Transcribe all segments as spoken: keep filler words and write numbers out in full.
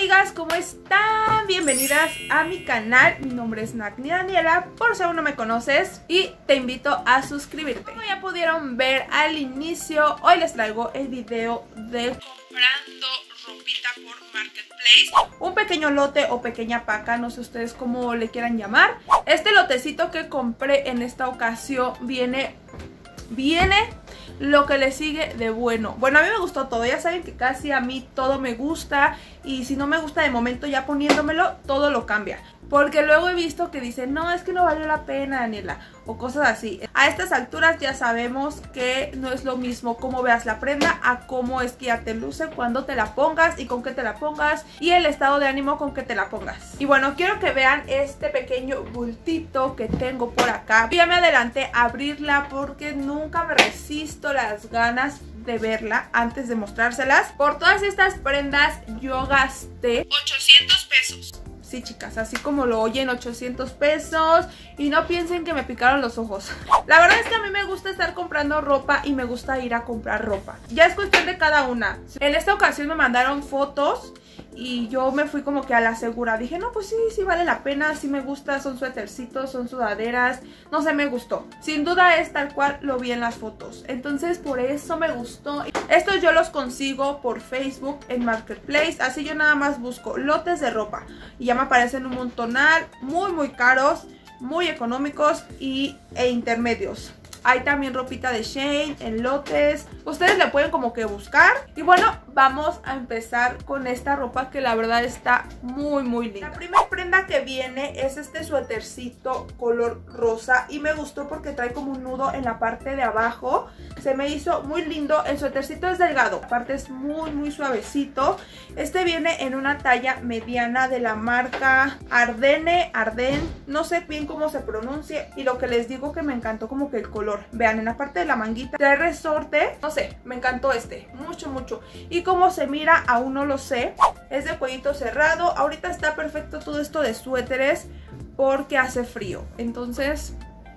amigas, ¿cómo están? Bienvenidas a mi canal. Mi nombre es Nacni Daniela, por si aún no me conoces, y te invito a suscribirte. Como ya pudieron ver al inicio, hoy les traigo el video de comprando ropita por Marketplace. Un pequeño lote o pequeña paca, no sé ustedes cómo le quieran llamar. Este lotecito que compré en esta ocasión viene... Viene... lo que le sigue de bueno. Bueno, a mí me gustó todo. Ya saben que casi a mí todo me gusta. Y si no me gusta de momento, ya poniéndomelo, todo lo cambia. Porque luego he visto que dicen, no, es que no valió la pena, Daniela, o cosas así. A estas alturas ya sabemos que no es lo mismo cómo veas la prenda a cómo es que ya te luce cuando te la pongas y con qué te la pongas y el estado de ánimo con que te la pongas. Y bueno, quiero que vean este pequeño bultito que tengo por acá. Yo ya me adelanté a abrirla porque nunca me resisto las ganas de verla antes de mostrárselas. Por todas estas prendas yo gasté ochocientos pesos. Sí, chicas, así como lo oyen, ochocientos pesos. Y no piensen que me picaron los ojos. La verdad es que a mí me gusta estar comprando ropa y me gusta ir a comprar ropa. Ya es cuestión de cada una. En esta ocasión me mandaron fotos y yo me fui como que a la segura. Dije, no, pues sí, sí vale la pena, sí me gusta. Son suétercitos, son sudaderas. No sé, me gustó. Sin duda es tal cual lo vi en las fotos. Entonces por eso me gustó. Estos yo los consigo por Facebook en Marketplace. Así yo nada más busco lotes de ropa y ya me aparecen un montonal, muy muy caros, muy económicos y, e intermedios. Hay también ropita de Shein en lotes. Ustedes le pueden como que buscar. Y bueno, vamos a empezar con esta ropa que la verdad está muy muy linda. La primera prenda que viene es este suétercito color rosa. Y me gustó porque trae como un nudo en la parte de abajo. Se me hizo muy lindo. El suétercito es delgado, aparte es muy muy suavecito. Este viene en una talla mediana de la marca Ardene, Arden. No sé bien cómo se pronuncia. Y lo que les digo que me encantó como que el color. Vean, en la parte de la manguita trae resorte. No sé, me encantó este, mucho, mucho. Y como se mira, aún no lo sé. Es de cuellito cerrado. Ahorita está perfecto todo esto de suéteres porque hace frío. Entonces,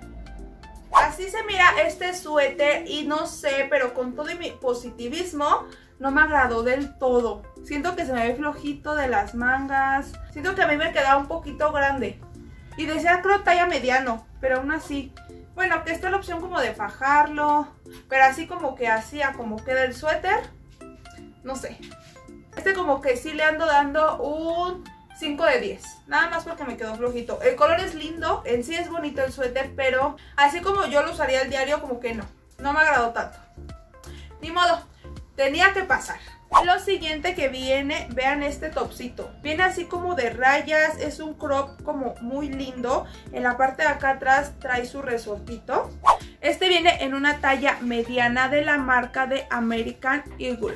así se mira este suéter. Y no sé, pero con todo mi positivismo, no me agradó del todo. Siento que se me ve flojito de las mangas. Siento que a mí me quedaba un poquito grande. Y decía, creo, talla mediano, pero aún así... Bueno, que está la opción como de fajarlo, pero así como que así a como queda el suéter, no sé. Este como que sí le ando dando un cinco de diez, nada más porque me quedó flojito. El color es lindo, en sí es bonito el suéter, pero así como yo lo usaría al diario, como que no, no me agradó tanto. Ni modo, tenía que pasar. Lo siguiente que viene, vean este topsito. Viene así como de rayas, es un crop como muy lindo. En la parte de acá atrás trae su resortito. Este viene en una talla mediana de la marca de American Eagle.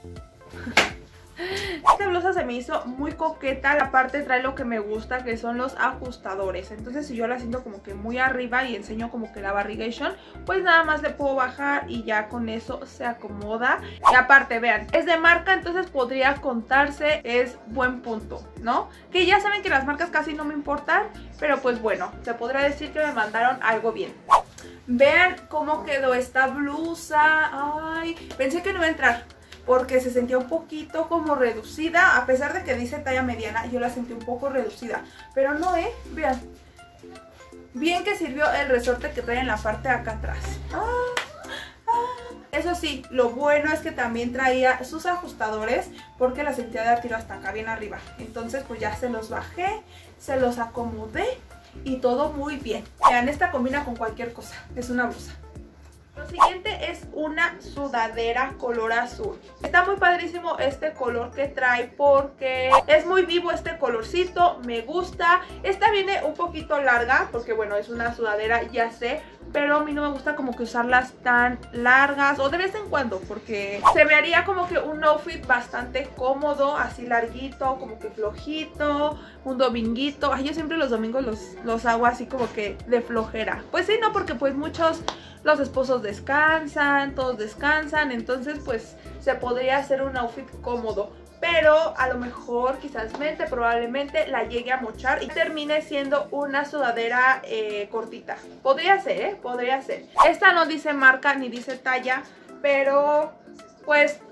Esta blusa se me hizo muy coqueta. La parte trae lo que me gusta, que son los ajustadores. Entonces si yo la siento como que muy arriba y enseño como que la barrigation, pues nada más le puedo bajar y ya con eso se acomoda. Y aparte, vean, es de marca, entonces podría contarse, es buen punto, ¿no? Que ya saben que las marcas casi no me importan, pero pues bueno, se podría decir que me mandaron algo bien. Vean cómo quedó esta blusa. Ay, pensé que no iba a entrar porque se sentía un poquito como reducida. A pesar de que dice talla mediana, yo la sentí un poco reducida. Pero no, ¿eh? Vean. Bien que sirvió el resorte que trae en la parte de acá atrás. Ah, ah. Eso sí, lo bueno es que también traía sus ajustadores, porque la sentía de a tiro hasta acá, bien arriba. Entonces pues ya se los bajé, se los acomodé y todo muy bien. Vean, esta combina con cualquier cosa. Es una blusa. Lo siguiente es una sudadera color azul. Está muy padrísimo este color que trae porque es muy vivo este colorcito, me gusta. Esta viene un poquito larga porque bueno, es una sudadera, ya sé, pero a mí no me gusta como que usarlas tan largas o de vez en cuando, porque se me haría como que un outfit bastante cómodo, así larguito, como que flojito, un dominguito. Ay, yo siempre los domingos los, los hago así como que de flojera. Pues sí, no, porque pues muchos... Los esposos descansan, todos descansan, entonces pues se podría hacer un outfit cómodo. Pero a lo mejor, quizás mente, probablemente la llegue a mochar y termine siendo una sudadera eh, cortita. Podría ser, ¿eh? Podría ser. Esta no dice marca ni dice talla, pero pues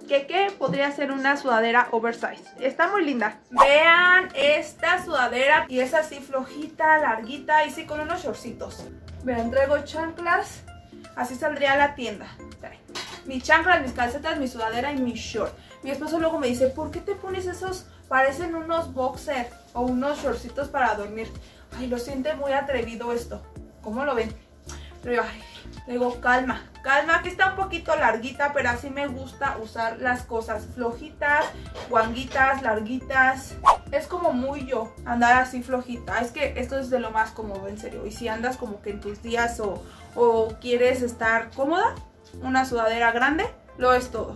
que qué podría ser una sudadera oversize. Está muy linda. Vean esta sudadera y es así flojita, larguita y sí con unos shortcitos. Vean, traigo chanclas. Así saldría a la tienda. Mis chanclas, mis calcetas, mi sudadera y mi short. Mi esposo luego me dice, ¿por qué te pones esos? Parecen unos boxer o unos shortcitos para dormir. Ay, lo siente muy atrevido esto. ¿Cómo lo ven? Pero yo, ay, le digo, calma, calma, que está un poquito larguita, pero así me gusta usar las cosas flojitas, guanguitas, larguitas. Es como muy yo, andar así flojita. Es que esto es de lo más cómodo, en serio. Y si andas como que en tus días o, o quieres estar cómoda, una sudadera grande, lo es todo.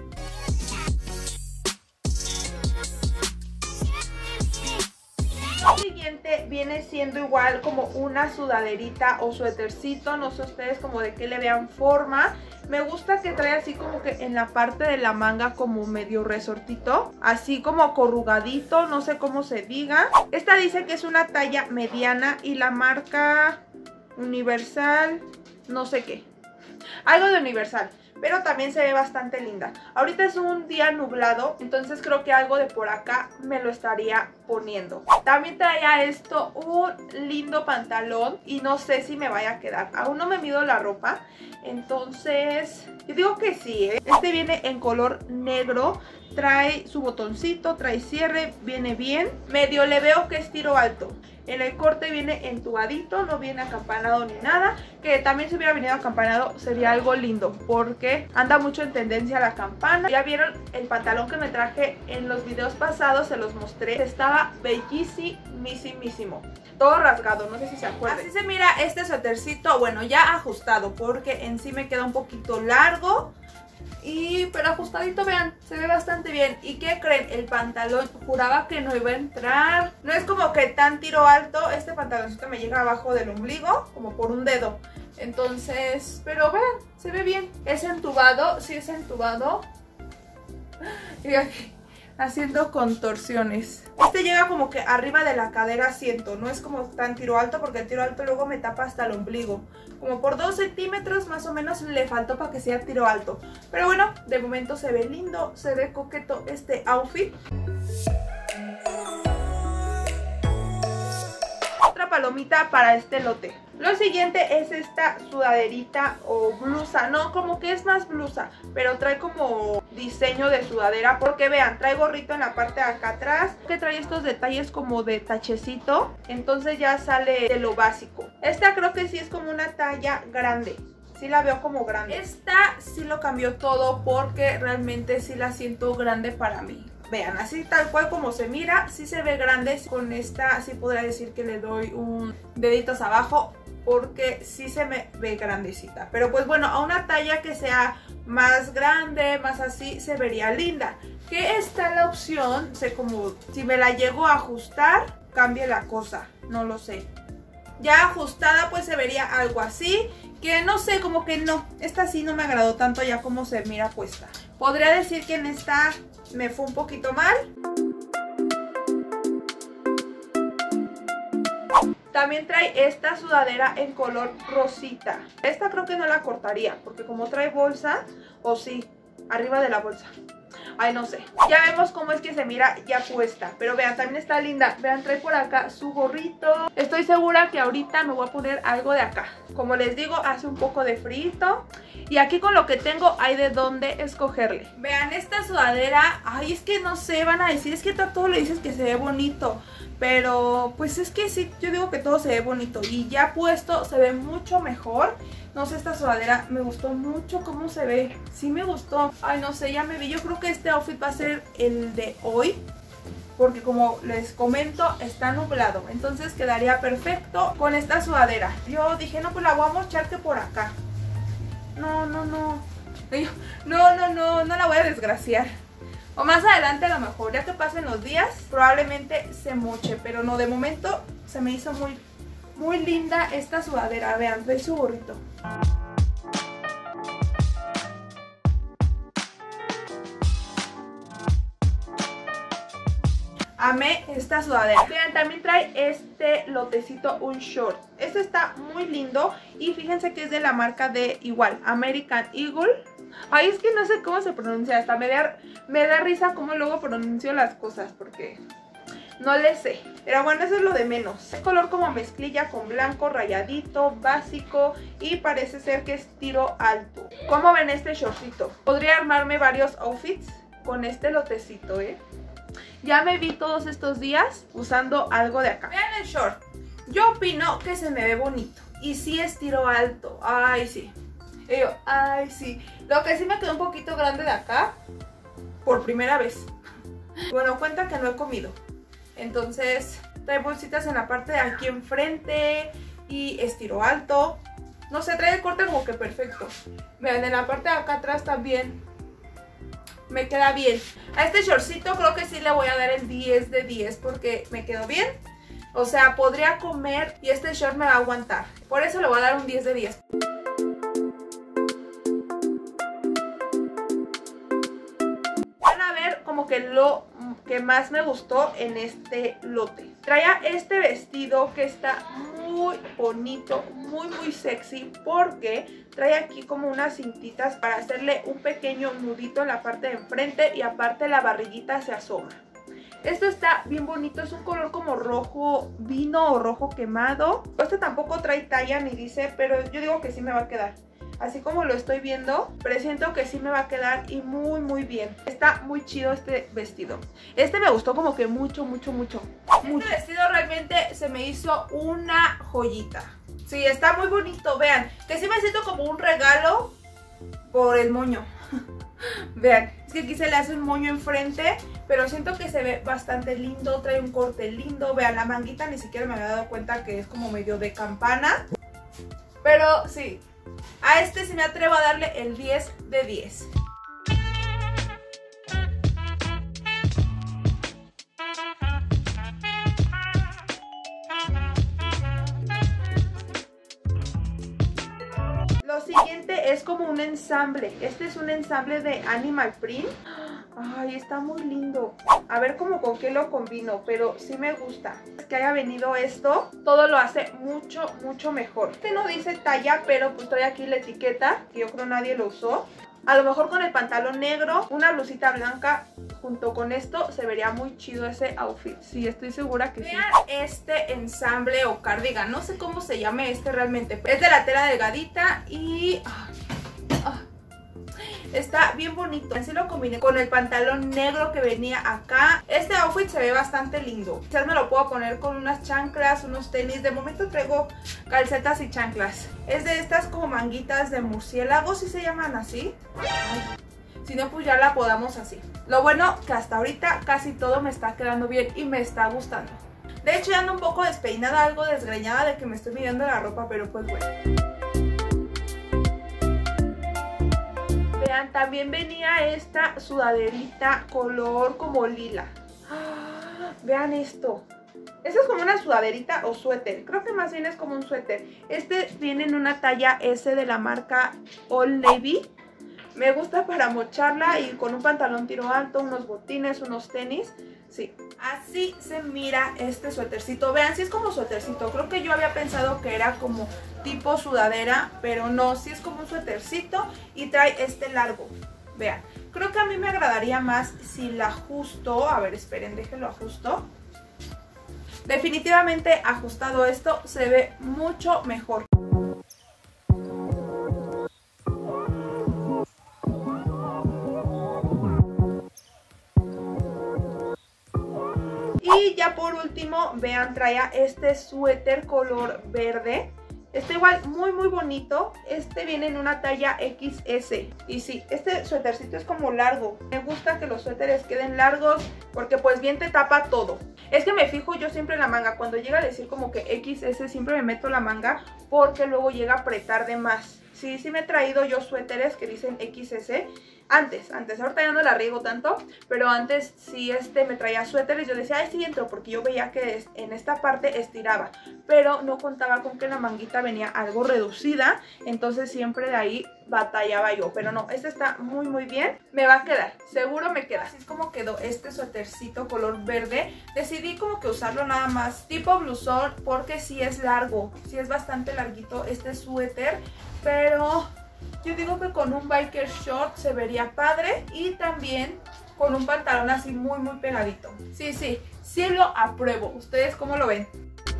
El siguiente viene siendo igual como una sudaderita o suétercito, no sé ustedes como de qué le vean forma. Me gusta que trae así como que en la parte de la manga como medio resortito, así como corrugadito, no sé cómo se diga. Esta dice que es una talla mediana y la marca Universal, no sé qué, algo de Universal. Pero también se ve bastante linda. Ahorita es un día nublado, entonces creo que algo de por acá me lo estaría poniendo. También traía esto, un lindo pantalón y no sé si me vaya a quedar. Aún no me mido la ropa, entonces yo digo que sí, ¿eh? Este viene en color negro, trae su botoncito, trae cierre, viene bien. Medio le veo que es tiro alto. En el corte viene entubadito, no viene acampanado ni nada. Que también si hubiera venido acampanado sería algo lindo, porque anda mucho en tendencia la campana. Ya vieron el pantalón que me traje en los videos pasados, se los mostré. Estaba bellísimísimo. Todo rasgado, no sé si se acuerdan. Así se mira este suétercito, bueno, ya ajustado, porque en sí me queda un poquito largo. Y pero ajustadito, vean, se ve bastante bien. ¿Y qué creen? El pantalón juraba que no iba a entrar. No es como que tan tiro alto. Este pantaloncito me llega abajo del ombligo, como por un dedo. Entonces, pero vean, se ve bien. Es entubado, sí es entubado. Y aquí, haciendo contorsiones. Este llega como que arriba de la cadera, siento. No es como tan tiro alto, porque el tiro alto luego me tapa hasta el ombligo. Como por dos centímetros más o menos le faltó para que sea tiro alto. Pero bueno, de momento se ve lindo, se ve coqueto este outfit. Otra palomita para este lote. Lo siguiente es esta sudaderita o blusa, no, como que es más blusa, pero trae como diseño de sudadera, porque vean, trae gorrito en la parte de acá atrás, que trae estos detalles como de tachecito, entonces ya sale de lo básico. Esta creo que sí es como una talla grande. Sí la veo como grande. Esta sí lo cambió todo porque realmente sí la siento grande para mí. Vean, así tal cual como se mira, sí se ve grande. Con esta sí podría decir que le doy un deditos abajo, porque sí se me ve grandecita. Pero pues bueno, a una talla que sea más grande, más así, se vería linda. Que está la opción, sé como si me la llego a ajustar, cambie la cosa, no lo sé. Ya ajustada pues se vería algo así, que no sé, como que no, esta sí no me agradó tanto ya como se mira puesta. Podría decir que en esta me fue un poquito mal. También trae esta sudadera en color rosita. Esta creo que no la cortaría, porque como trae bolsa, o sí, arriba de la bolsa. Ay, no sé. Ya vemos cómo es que se mira ya puesta. Pero vean, también está linda. Vean, trae por acá su gorrito. Estoy segura que ahorita me voy a poner algo de acá. Como les digo, hace un poco de frío. Y aquí con lo que tengo hay de dónde escogerle. Vean esta sudadera. Ay, es que no sé, van a decir, es que a todo le dices que se ve bonito. Pero pues es que sí, yo digo que todo se ve bonito. Y ya puesto se ve mucho mejor. No sé, esta sudadera me gustó mucho cómo se ve. Sí me gustó. Ay, no sé, ya me vi. Yo creo que este outfit va a ser el de hoy, porque como les comento, está nublado. Entonces quedaría perfecto con esta sudadera. Yo dije, no, pues la voy a mochar que por acá. No, no, no. No, no, no, no la voy a desgraciar. O más adelante a lo mejor, ya que pasen los días, probablemente se moche. Pero no, de momento se me hizo muy... muy linda esta sudadera. Vean, trae su gorrito. Amé esta sudadera. Vean, también trae este lotecito, un short. Este está muy lindo y fíjense que es de la marca de igual, American Eagle. Ay, es que no sé cómo se pronuncia. Hasta me da, me da risa cómo luego pronuncio las cosas, porque no le sé. Pero bueno, eso es lo de menos. Es color como mezclilla con blanco, rayadito, básico. Y parece ser que es tiro alto. ¿Cómo ven este shortcito? Podría armarme varios outfits con este lotecito, ¿eh? Ya me vi todos estos días usando algo de acá. Vean el short. Yo opino que se me ve bonito. Y sí es tiro alto. Ay, sí. Y yo, ay, sí. Lo que sí me quedó un poquito grande de acá. Por primera vez. Bueno, cuenta que no he comido. Entonces, trae bolsitas en la parte de aquí enfrente. Y es tiro alto. No sé, trae el corte como que perfecto. Vean, en la parte de acá atrás también me queda bien. A este shortcito creo que sí le voy a dar el diez de diez porque me quedó bien. O sea, podría comer y este short me va a aguantar. Por eso le voy a dar un diez de diez. Van a ver como que lo que más me gustó en este lote. Traía este vestido que está muy bonito, muy muy sexy, porque trae aquí como unas cintitas para hacerle un pequeño nudito en la parte de enfrente y aparte la barriguita se asoma. Esto está bien bonito, es un color como rojo vino o rojo quemado. Este tampoco trae talla ni dice, pero yo digo que sí me va a quedar. Así como lo estoy viendo, presiento que sí me va a quedar y muy muy bien. Está muy chido este vestido. Este me gustó como que mucho, mucho, mucho. mucho. Este vestido realmente se me hizo una joyita. Sí, está muy bonito, vean. Que sí me siento como un regalo por el moño. Vean, es que aquí se le hace un moño enfrente, pero siento que se ve bastante lindo, trae un corte lindo. Vean, la manguita ni siquiera me había dado cuenta que es como medio de campana. Pero sí, a este sí me atrevo a darle el diez de diez. Lo siguiente es como un ensamble. Este es un ensamble de Animal Print. Ay, está muy lindo. A ver cómo con qué lo combino, pero sí me gusta. Que haya venido esto, todo lo hace mucho, mucho mejor. Este no dice talla, pero pues trae aquí la etiqueta, que yo creo nadie lo usó. A lo mejor con el pantalón negro, una blusita blanca, junto con esto, se vería muy chido ese outfit. Sí, estoy segura que sí. Vean este ensamble o cardigan, no sé cómo se llame este realmente. Es de la tela delgadita y... está bien bonito. Así lo combiné con el pantalón negro que venía acá. Este outfit se ve bastante lindo. Quizás me lo puedo poner con unas chanclas, unos tenis. De momento traigo calcetas y chanclas. Es de estas como manguitas de murciélago, si se llaman así. Ay. Si no, pues ya la podamos así. Lo bueno que hasta ahorita casi todo me está quedando bien y me está gustando. De hecho ya ando un poco despeinada, algo desgreñada de que me estoy midiendo la ropa, pero pues bueno. Vean, también venía esta sudaderita color como lila. ¡Ah! Vean esto. Esta es como una sudaderita o suéter. Creo que más bien es como un suéter. Este viene en una talla S de la marca Old Navy. Me gusta para mocharla y con un pantalón tiro alto, unos botines, unos tenis. Sí, así se mira este suétercito. Vean, sí es como suétercito. Creo que yo había pensado que era como tipo sudadera, pero no, sí es como un suétercito y trae este largo. Vean, creo que a mí me agradaría más si la ajusto. A ver, esperen, déjenlo ajusto. Definitivamente ajustado esto se ve mucho mejor. Y ya por último, vean, traía este suéter color verde. Está igual muy muy bonito. Este viene en una talla equis ese. Y sí, este suétercito es como largo. Me gusta que los suéteres queden largos porque pues bien te tapa todo. Es que me fijo yo siempre en la manga. Cuando llega a decir como que equis ese siempre me meto la manga porque luego llega a apretar de más. Sí, sí me he traído yo suéteres que dicen equis ese. Antes, antes, ahorita ya no la riego tanto, pero antes sí este me traía suéteres. Yo decía, ay, sí entro, porque yo veía que en esta parte estiraba, pero no contaba con que la manguita venía algo reducida, entonces siempre de ahí batallaba yo. Pero no, este está muy muy bien, me va a quedar, seguro me queda. Así es como quedó este suétercito color verde. Decidí como que usarlo nada más tipo blusón, porque sí es largo, sí es bastante larguito este suéter, pero Yo digo que con un biker short se vería padre y también con un pantalón así muy muy pegadito. Sí, sí, sí lo apruebo. ¿Ustedes cómo lo ven?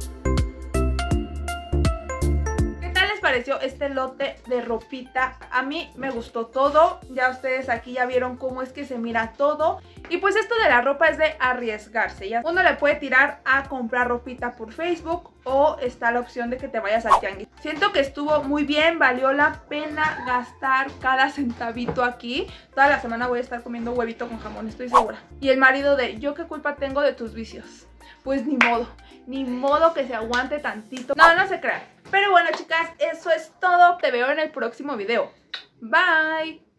Pareció este lote de ropita. A mí me gustó todo. Ya ustedes aquí ya vieron cómo es que se mira todo. Y pues esto de la ropa es de arriesgarse. Ya uno le puede tirar a comprar ropita por Facebook o está la opción de que te vayas al tianguis. Siento que estuvo muy bien, valió la pena gastar cada centavito aquí. Toda la semana voy a estar comiendo huevito con jamón, estoy segura. Y el marido de, ¿yo qué culpa tengo de tus vicios? Pues ni modo, ni modo que se aguante tantito. No, no se crean. Pero bueno, chicas, eso es todo. Te veo en el próximo video. Bye.